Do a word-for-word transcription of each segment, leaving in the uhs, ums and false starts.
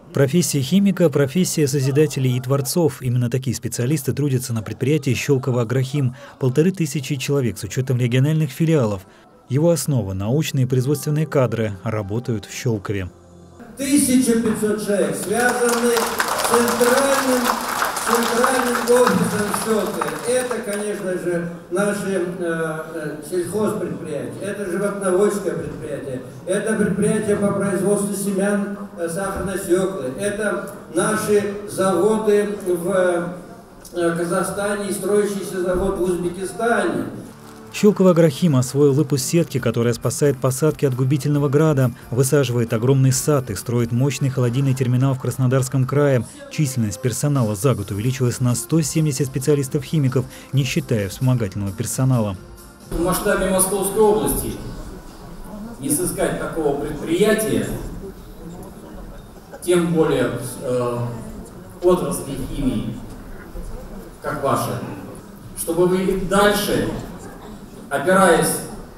Профессия химика – профессия созидателей и творцов. Именно такие специалисты трудятся на предприятии «Щелково-Агрохим». Полторы тысячи человек с учетом региональных филиалов. Его основа – научные и производственные кадры, работают в Щелкове. тысяча пятьсот человек связаны с центральным, центральным офисом Щелково. Это, конечно же, наши э, сельхозпредприятия, это животноводческое предприятие, это предприятие по производству семян э, сахарной свеклы, это наши заводы в э, Казахстане и строящийся завод в Узбекистане. Щелково-Агрохим освоил выпуск сетки, которая спасает посадки от губительного града, высаживает огромный сад и строит мощный холодильный терминал в Краснодарском крае. Численность персонала за год увеличилась на сто семьдесят специалистов-химиков, не считая вспомогательного персонала. В масштабе Московской области не сыскать такого предприятия, тем более э, отрасли химии, как ваша, чтобы вы и дальше, опираясь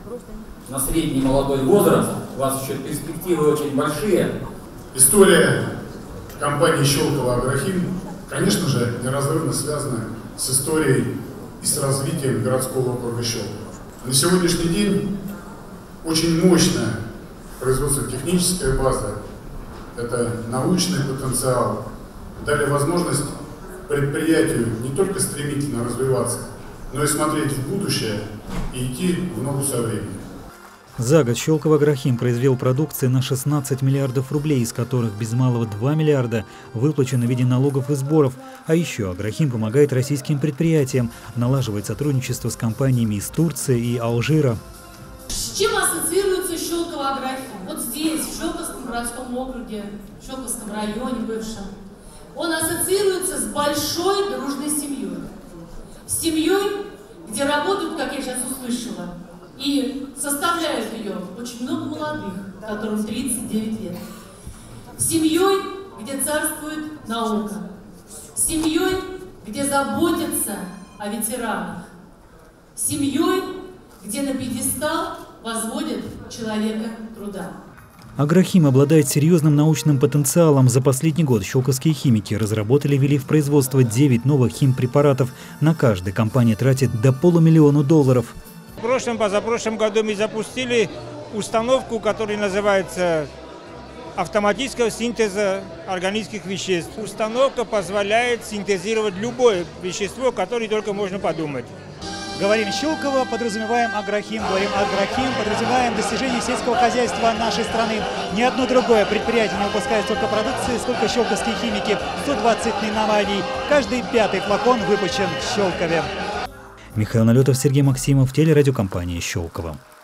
на средний молодой возраст, у вас еще перспективы очень большие. История компании «Щелково-Агрохим», конечно же, неразрывно связана с историей и с развитием городского округа Щелково. На сегодняшний день очень мощная производственно-техническая база, это научный потенциал, дали возможность предприятию не только стремительно развиваться, но и смотреть в будущее и идти в ногу со временем. За год Щелково-Агрохим произвел продукции на шестнадцать миллиардов рублей, из которых без малого два миллиарда выплачено в виде налогов и сборов. А еще Агрохим помогает российским предприятиям, налаживает сотрудничество с компаниями из Турции и Алжира. С чем ассоциируется Щелково-Агрохим? Вот здесь, в Щелковском городском округе, в Щелковском районе бывшем, он ассоциируется с большой дружной семьей. С семьей, где работают, как я сейчас услышала, и составляют ее очень много молодых, которым тридцать девять лет. С семьей, где царствует наука. С семьей, где заботятся о ветеранах. С семьей, где на пьедестал возводят человека труда. Агрохим обладает серьезным научным потенциалом. За последний год щелковские химики разработали и ввели в производство девять новых химпрепаратов. На каждый компания тратит до полумиллиона долларов. В прошлом, позапрошлом году мы запустили установку, которая называется автоматического синтеза органических веществ. Установка позволяет синтезировать любое вещество, которое только можно подумать. Говорим Щелково, подразумеваем Агрохим, говорим Агрохим, подразумеваем достижения сельского хозяйства нашей страны. Ни одно другое предприятие не выпускает столько продукции, сколько щелковские химики. сто двадцать наименований. Каждый пятый флакон выпущен в Щелкове. Михаил Налетов, Сергей Максимов, телерадиокомпания «Щелково».